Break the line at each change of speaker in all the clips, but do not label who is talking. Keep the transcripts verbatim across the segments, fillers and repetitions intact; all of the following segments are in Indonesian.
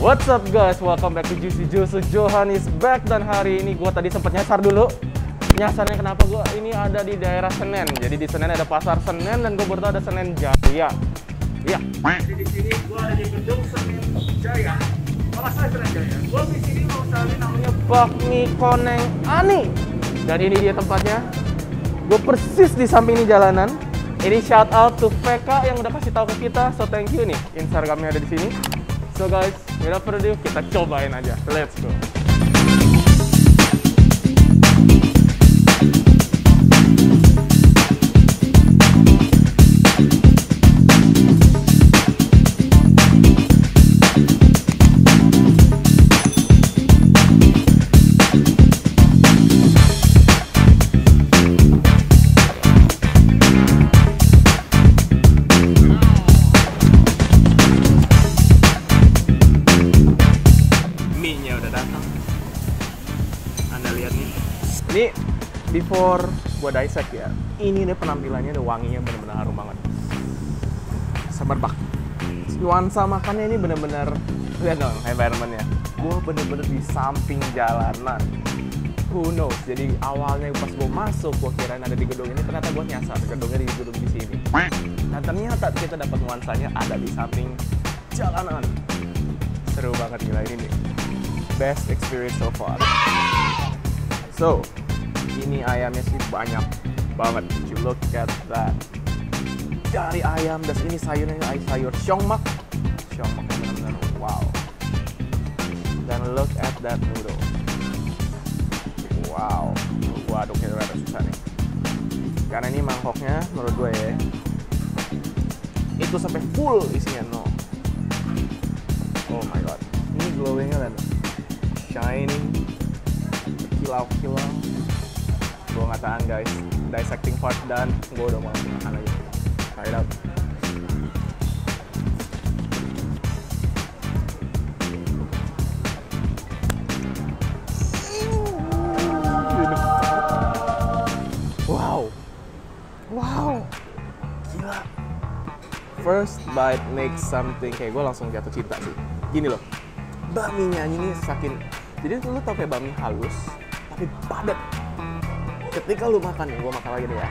What's up guys, welcome back to Juicy Juice. Johan is back, dan hari ini gue tadi sempat nyasar dulu. Nyasarnya kenapa gue ini ada di daerah Senen. Jadi di Senen ada pasar Senen dan gue baru tahu ada Senen Jaya. Iya. Jadi di sini gue ada di gedung Senen Jaya. Kalau saya Senen Jaya, gue di sini mau cari namanya Bakmi Koneng Ani. Dan ini dia tempatnya. Gue persis di samping ini jalanan. Ini shout out to V K yang udah kasih tahu ke kita. So thank you nih. Instagramnya ada di sini. So guys, without further ado, kita cobain aja. Let's go. Ini before gua dissect ya, ini nih penampilannya udah wanginya bener-bener harum banget. Semerbak. Nuansa makannya ini bener-bener, lihat dong environment-nya. Gua bener-bener di samping jalanan. Who knows? Jadi awalnya pas gua masuk, gua kirain ada di gedung ini, ternyata gua nyasar gedungnya di gedung di sini. Nah ternyata kita dapat nuansanya ada di samping jalanan. Seru banget gila ini nih. Best experience so far. So, ini ayamnya sih banyak banget. You look at that. Dari ayam, dan ini sayurnya sayur siongmak. Siongmak benar-benar wow. Dan look at that noodle. Wow. Gua aduknya rada susah nih. Karena ini mangkoknya menurut gue ya, itu sampai full isinya no. Oh my god. Ini glowingnya dan shining. Kilau-kilau. Gue nggak tahan guys, dissecting part dan gue udah mau makan lagi. Try it out. Wow, wow, gila. First bite makes something, kayak gue langsung jatuh cinta sih. Gini loh, bakminya ini saking, jadi lu tau kayak bakmi halus tapi padat. Ketika lu makan nih, gua makan lagi nih ya.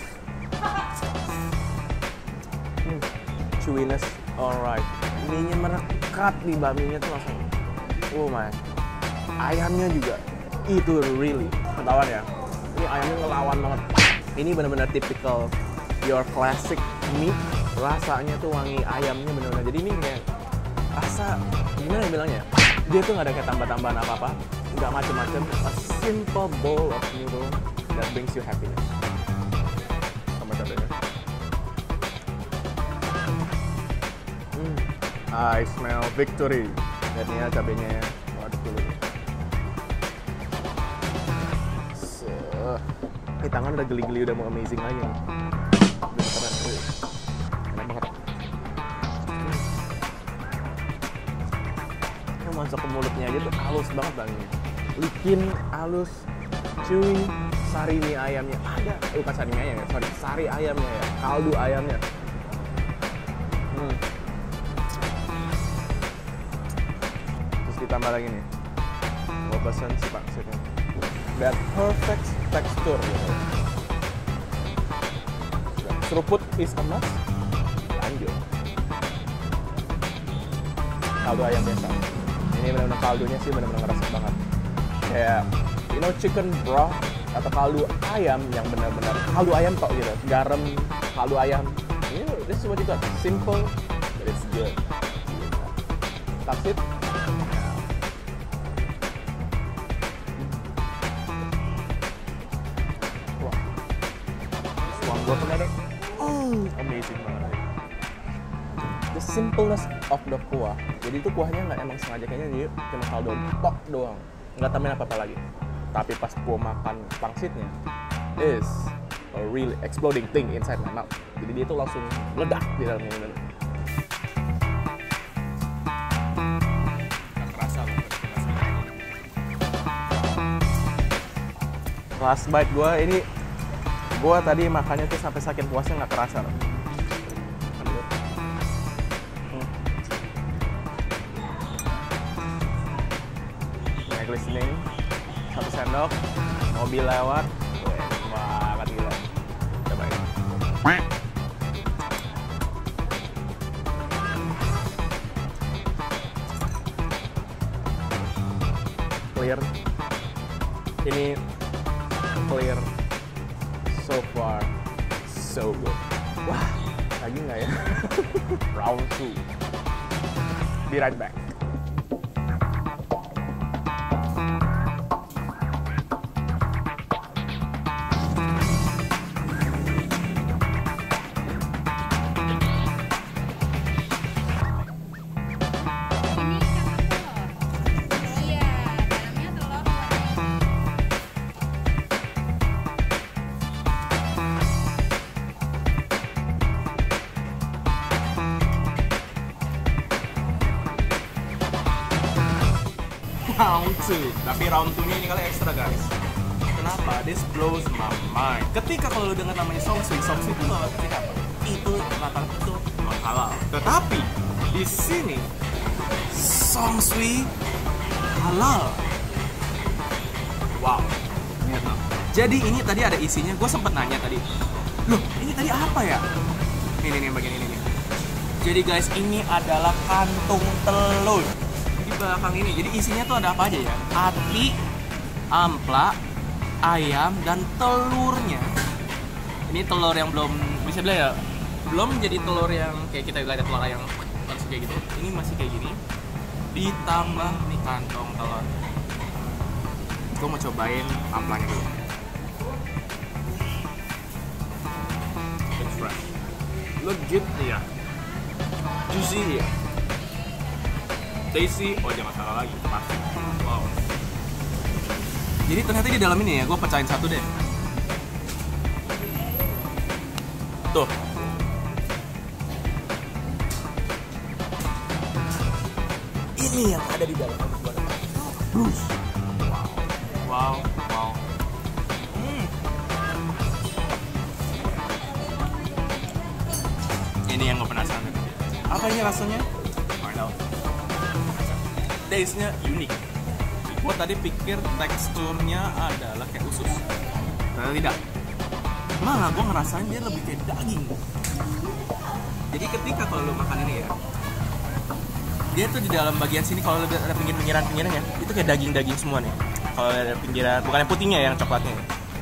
Hmm, chewiness, alright. Mie-nya merekat di bakminya tuh langsung. Oh my. Ayamnya juga, itu really ketahuan ya. Ini ayamnya ngelawan banget. Ini benar-benar typical your classic mie. Rasanya tuh wangi ayamnya benar-benar. Jadi ini kayak rasa gimana bilangnya? Dia tuh nggak ada kayak tambah-tambahan apa-apa. Nggak macem-macem, a simple bowl of noodle that brings you happiness. Sama cabenya. Hmm. I smell victory. Lihat nih ya cabenya ya. Waduh dulu. So, ini tangan udah geli-geli, udah mau amazing lagi nih. Udah keren. Enak banget. Ini masuk ke mulutnya aja tuh halus banget banget. Licin, halus, chewy, sari mie ayamnya ada, eh, bukan sari mie ayam ya, sorry, sari ayamnya ya, kaldu ayamnya. Hmm. Terus ditambah lagi nih, gua pesen sih maksudnya, that perfect texture gitu. Seruput is a must. Lanjut. Kaldu ayam biasa. Ini benar-benar kaldunya sih benar-benar ngerasa banget. Kayak, you know, chicken broth atau kaldu ayam yang benar-benar kaldu ayam kok gitu, garam, kaldu ayam. You know, this is what you got. Simple, but it's good. That's it. Wah, suang gue ternyata, oh, amazing banget. The simpleness of the kuah. Jadi itu kuahnya nggak emang sengaja, kayaknya dia cuma kaldu tok doang. Nggak tambahin apa-apa lagi. Tapi pas gua makan pangsitnya, is a really exploding thing inside my mouth. Jadi dia tuh langsung meledak di dalamnya. Nggak kerasa loh. Last bite gua ini, gua tadi makannya tuh sampai saking puasnya nggak kerasa loh. glistening. Satu sendok, mobil lewat, weh, banget gila. Cobain. Clear. Ini clear. So far, so good. Wah, lagi nggak ya? Round two. Be right back. Round two, tapi round two-nya ini kali ekstra guys. Kenapa? This blows my mind. Ketika kalau lu dengar namanya Songsui, Songsui itu nggak ketika apa? Itu rata-rata itu memang halal. Tetapi di sini Songsui halal. Wow. Jadi ini tadi ada isinya. Gue sempet nanya tadi. Loh, ini tadi apa ya? Ini nih bagian ini nih. Jadi guys, ini adalah kantung telur. Belakang ini, jadi isinya tuh ada apa aja ya? Ati, ampla, ayam, dan telurnya. Ini telur yang belum bisa bilang ya, belum jadi telur yang kayak kita lihat telur ayam langsung kayak gitu. Ini masih kayak gini. Ditambah nih kantong telur. Gue mau cobain amplanya dulu. It's fresh. Legit ya. Juicy ya. Tasty, oh jangan salah lagi, pasti. Wow. Jadi ternyata di dalam ini ya, gue pecahin satu deh. Tuh. Ini yang ada di dalam. Bruce. Wow. Wow. Wow. Hmm. Ini yang gue penasaran. Apa ini rasanya? Find out. Taste-nya unik. Gue tadi pikir teksturnya adalah kayak usus, ternyata tidak. Malah gue ngerasain dia lebih kayak daging. Jadi ketika kalau lo makan ini ya, dia tuh di dalam bagian sini kalau ada pinggiran-pinggirannya, itu kayak daging-daging semua nih. Kalau ada pinggiran, bukan yang putihnya, yang coklatnya.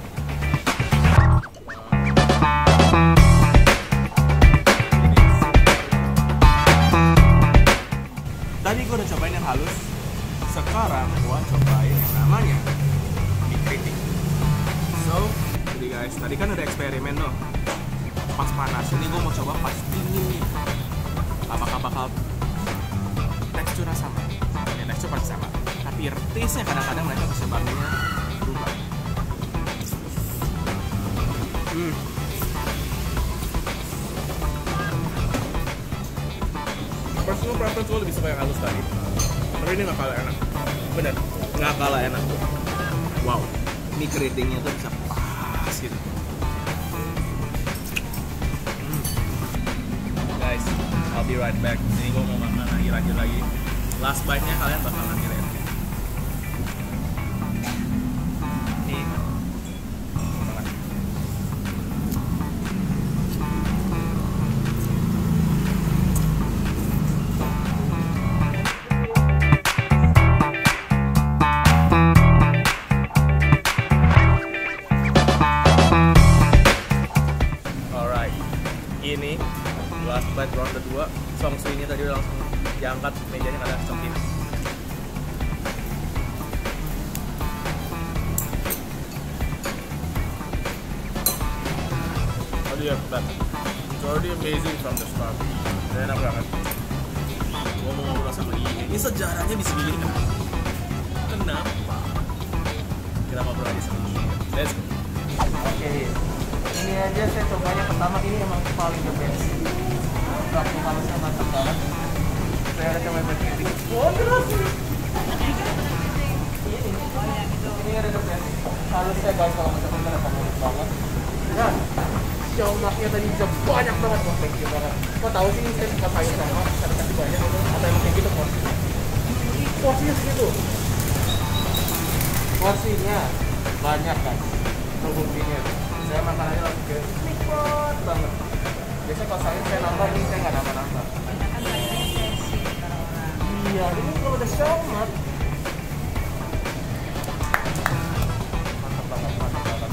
Tadi gue udah cobain yang halus, sekarang gue cobain yang namanya mie keriting. So, jadi guys, tadi kan udah eksperimen tuh, pas panas. Ini gue mau coba pas dingin nih. Apakah bakal teksturnya sama? Ya, tekstur pasti sama. Tapi taste-nya kadang-kadang mereka bisa bangunnya berubah. Hmm. Personal preference gue lebih suka yang halus tadi, tapi ini gak kalah enak. Bener, gak kalah enak. Wow, mie keritingnya tuh bisa pas gitu. hmm. Guys, I'll be right back. Ini gue mau makan lagi, lanjut lagi. Last bite-nya kalian bakalan ngeliat. Nih, makan. Ini last bite round kedua. Songsui ini tadi udah langsung diangkat mejanya karena cokin. How do you have that? It's already amazing from the start. Enak banget. Gua mau ngobrol sama ini. Ini sejarahnya bisa begini kan? Kenapa? Kita ngobrol lagi sama ini. Let's go. Oke. Okay. Ini aja saya cobanya pertama, ini emang paling the best. Waktu halusnya mantap banget. Saya ada coba berkritik. Oh, terus ini. Ini ada the best. Halusnya guys, kalau misalkan ada panggung banget. Dan siomaknya tadi bisa banyak banget. Wah, thank you banget. Kok tahu sih saya suka sayur sama, saya kasih banyak itu. Atau emang kayak gitu porsinya? Porsinya segitu. Porsinya banyak kan, terbuktinya. Saya makanannya langsung kayak nikmat banget. Biasanya kalau saya saya nambah ini saya nggak nambah-nambah. Iya, ini kalau udah sangat mantap banget, mantap banget.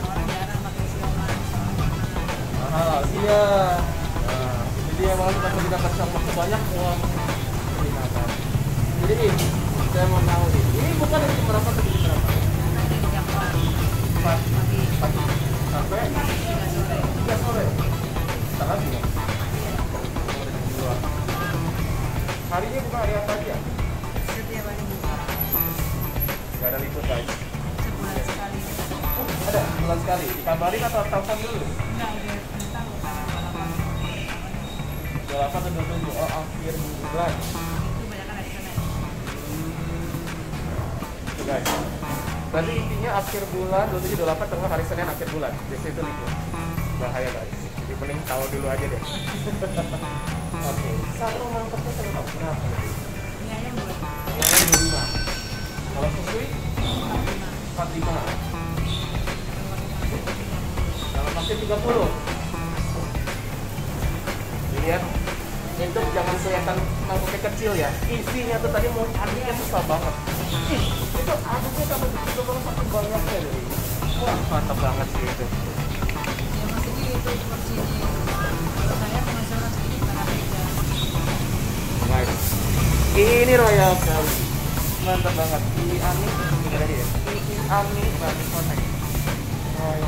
Ah, iya. Nah, jadi emang kita kita kacang makan banyak wah. Ini makan. Jadi nih, saya mau tahu nih. Ini bukan dari jam berapa ke jam berapa? Empat pagi sampai tiga sore. Tak lagi ya? Dua. Harinya bukan hari apa aja?
Setiap hari buka.
Gak ada libur guys.
Sebulan sekali.
Oh, ada bulan sekali. Dikabarin atau telepon dulu?
Enggak, udah tahu tanggal delapan.
dua puluh delapan atau dua puluh tujuh? Oh, akhir bulan.
Itu banyak kan hari Senin.
Itu guys. Berarti intinya akhir bulan dua puluh tujuh dua puluh delapan terus hari Senin akhir bulan. Biasanya itu libur. Bahaya guys. Jadi mending tahu dulu aja deh. Oke. Satu mangkoknya saya tahu berapa?
Ini ayam buat
Yang dua puluh lima. Kalau susui empat puluh lima. Kalau masih tiga puluh. Lihat. Itu jangan kelihatan mangkoknya kecil ya. Isinya tuh tadi mau aduknya susah banget. Ih, itu aduknya sampai begitu banget sampai banyaknya jadi. Wah, mantap banget sih itu.
ya masih gitu porsinya. Kalau saya penasaran segini karena beda.
Nice. Ini royal sekali. Mantap banget. Ini Ami, ini tadi ya. Ini Ami batik konek. Royal.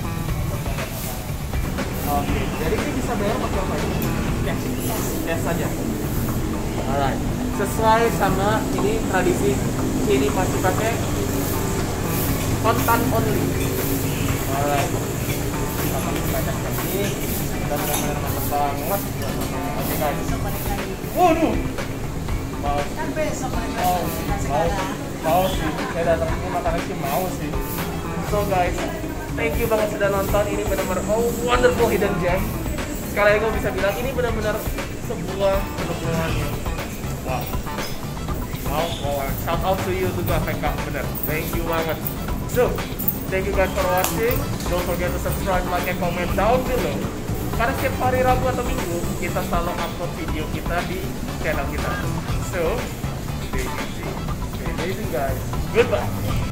Oke, jadi ini bisa bayar pakai apa ini? Cash, cash saja. Alright. Sesuai sama ini tradisi sini masih pakai kontan only. Alright. Kita masih banyak ini. Dan benar-benar mantap banget. Oke guys.
Besok balik lagi.
Waduh. Mau,
Kan besok balik
mau,
lagi. Kita
mau,
sekarang.
mau sih. Saya datang sini makannya sih mau sih. So guys, thank you banget sudah nonton. Ini benar-benar oh, wonderful hidden gem. Sekali lagi gue bisa bilang ini benar-benar sebuah penemuan yang wow. Wow, wow, shout out to you juga P K, bener. Thank you banget. So, thank you guys for watching. Don't forget to subscribe, like, and comment down below. Karena setiap hari Rabu atau Minggu kita selalu upload video kita di channel kita. So, stay easy, stay amazing guys. Goodbye.